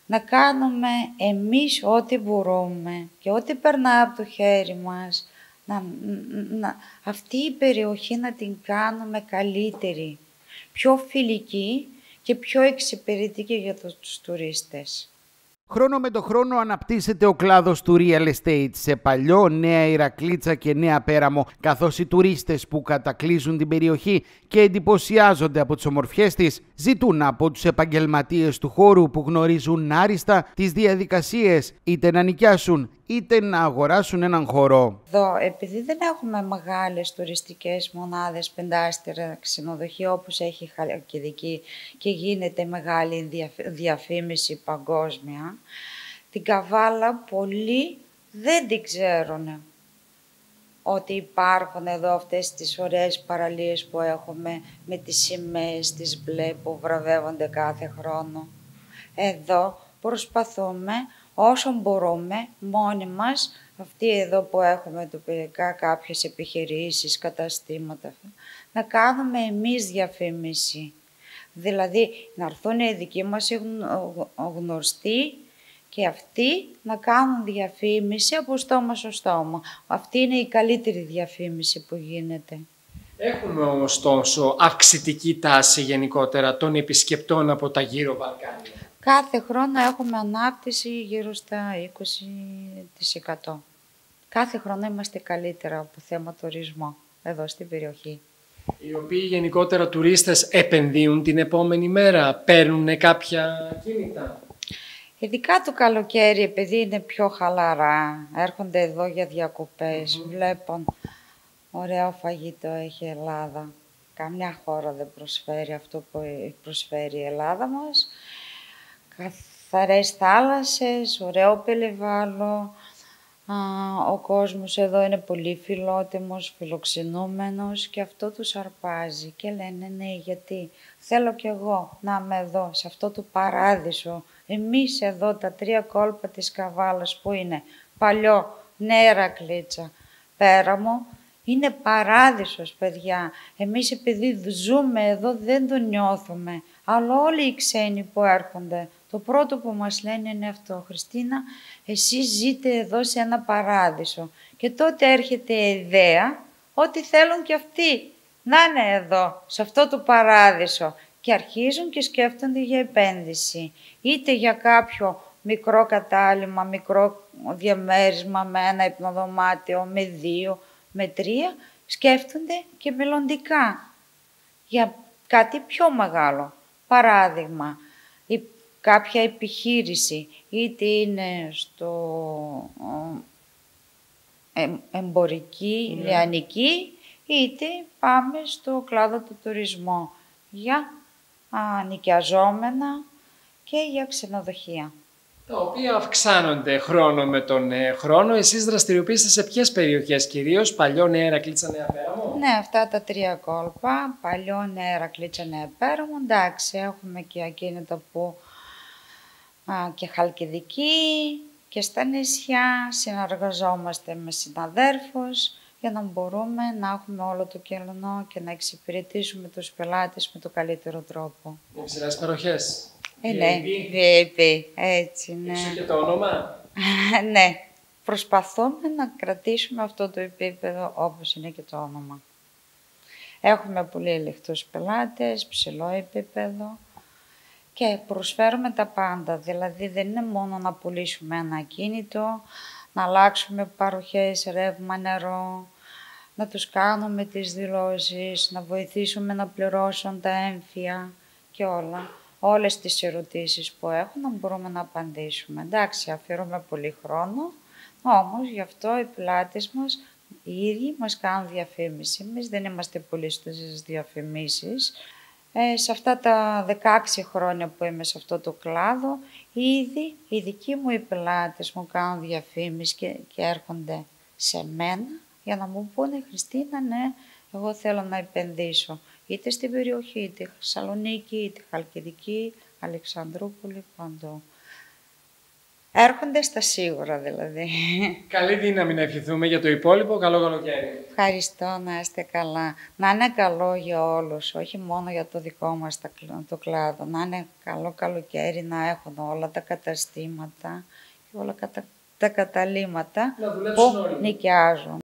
να κάνουμε εμείς ό,τι μπορούμε και ό,τι περνάει από το χέρι μας, αυτή η περιοχή να την κάνουμε καλύτερη, πιο φιλική και πιο εξυπηρετική για τους τουρίστες. Χρόνο με το χρόνο αναπτύσσεται ο κλάδος του real estate σε Παλιό, Νέα Ηρακλήτσα και Νέα Πέραμο, καθώς οι τουρίστες που κατακλείζουν την περιοχή και εντυπωσιάζονται από τις ομορφιές της, ζητούν από τους επαγγελματίες του χώρου που γνωρίζουν άριστα τις διαδικασίες είτε να νοικιάσουν είτε να αγοράσουν έναν χώρο. Εδώ, επειδή δεν έχουμε μεγάλες τουριστικές μονάδες, πεντάστερα ξενοδοχεία όπως έχει η Χαλκιδική και γίνεται μεγάλη διαφήμιση παγκόσμια, την Καβάλα πολλοί δεν την ξέρουν ότι υπάρχουν εδώ αυτές τις ωραίες παραλίες που έχουμε με τις σημαίες τις μπλε που βραβεύονται κάθε χρόνο. Εδώ προσπαθούμε όσο μπορούμε μόνοι μας, αυτοί εδώ που έχουμε τοπικά κάποιες επιχειρήσεις, καταστήματα, να κάνουμε εμείς διαφήμιση. Δηλαδή να έρθουν οι δικοί μας γνωστοί και αυτοί να κάνουν διαφήμιση από στόμα στο στόμα. Αυτή είναι η καλύτερη διαφήμιση που γίνεται. Έχουμε ωστόσο αυξητική τάση γενικότερα των επισκεπτών από τα γύρω Βαλκάνια. Κάθε χρόνο έχουμε ανάπτυξη γύρω στα 20%. Κάθε χρόνο είμαστε καλύτερα από θέμα τουρισμό εδώ στην περιοχή. Οι οποίοι γενικότερα τουρίστες επενδύουν την επόμενη μέρα, παίρνουν κάποια κίνητα. Ειδικά το καλοκαίρι, επειδή είναι πιο χαλαρά, έρχονται εδώ για διακοπές, βλέπουν ωραίο φαγητό έχει η Ελλάδα. Καμιά χώρα δεν προσφέρει αυτό που προσφέρει η Ελλάδα μας. Καθαρές θάλασσες, ωραίο περιβάλλον. Ο κόσμος εδώ είναι πολύ φιλότιμος, φιλοξενούμενος και αυτό τους αρπάζει και λένε ναι, γιατί θέλω κι εγώ να είμαι εδώ, σε αυτό το παράδεισο. Εμείς εδώ τα τρία κόλπα της Καβάλας που είναι Παλιό, Νέα Ηρακλήτσα, Πέραμο, είναι παράδεισος, παιδιά. Εμείς επειδή ζούμε εδώ δεν το νιώθουμε, αλλά όλοι οι ξένοι που έρχονται, το πρώτο που μας λένε είναι αυτό, Χριστίνα, εσείς ζείτε εδώ σε ένα παράδεισο. Και τότε έρχεται η ιδέα ότι θέλουν και αυτοί να είναι εδώ, σε αυτό το παράδεισο. Και αρχίζουν και σκέφτονται για επένδυση, είτε για κάποιο μικρό κατάλημα, μικρό διαμέρισμα με ένα υπνοδωμάτιο, με 2, με 3, σκέφτονται και μελλοντικά για κάτι πιο μεγάλο. Παράδειγμα, κάποια επιχείρηση, είτε είναι στο εμπορική, λιανική, είτε πάμε στο κλάδο του τουρισμού για νοικιαζόμενα και για ξενοδοχεία. Τα οποία αυξάνονται χρόνο με τον χρόνο. Εσείς δραστηριοποιήσετε σε ποιες περιοχές κυρίως, Παλιό, Νέα Ηρακλήτσα, Νέα Πέραμο? Ναι, αυτά τα τρία κόλπα, Παλιό, Νέα Ηρακλήτσα, Νέα Πέραμο. Εντάξει, έχουμε και ακίνητα που και Χαλκιδική και στα νησιά συνεργαζόμαστε με συναδέρφους για να μπορούμε να έχουμε όλο το κενό και να εξυπηρετήσουμε τους πελάτες με τον καλύτερο τρόπο. Με ψηλές παροχές. Ναι, VIP, έτσι, ναι. Ίσως και το όνομα. Ναι, προσπαθούμε να κρατήσουμε αυτό το επίπεδο όπως είναι και το όνομα. Έχουμε πολύ ελεγχτούς πελάτες, ψηλό επίπεδο και προσφέρουμε τα πάντα. Δηλαδή δεν είναι μόνο να πουλήσουμε ένα ακίνητο, να αλλάξουμε παροχές, ρεύμα, νερό, να τους κάνουμε τις δηλώσεις, να βοηθήσουμε να πληρώσουν τα έμφυα και όλα. Όλες τις ερωτήσεις που έχουν να μπορούμε να απαντήσουμε. Εντάξει, αφιερώνουμε πολύ χρόνο, όμως γι' αυτό οι πελάτες μας οι ίδιοι μας κάνουν διαφήμιση. Εμείς δεν είμαστε πολύ στις διαφημίσεις. Σε αυτά τα 16 χρόνια που είμαι σε αυτό το κλάδο, ήδη οι δικοί μου οι πελάτες μου κάνουν διαφήμιση και έρχονται σε μένα για να μου πούνε «Χριστίνα, ναι, εγώ θέλω να επενδύσω». Είτε στην περιοχή, είτε Θεσσαλονίκη, είτε Χαλκιδική, Αλεξανδρούπολη, παντού. Έρχονται στα σίγουρα δηλαδή. Καλή δύναμη να ευχηθούμε για το υπόλοιπο. Καλό καλοκαίρι. Ευχαριστώ, να είστε καλά. Να είναι καλό για όλους, όχι μόνο για το δικό μας το κλάδο. Να είναι καλό καλοκαίρι, να έχουν όλα τα καταστήματα και όλα τα καταλήμματα Να που νοικιάζουν.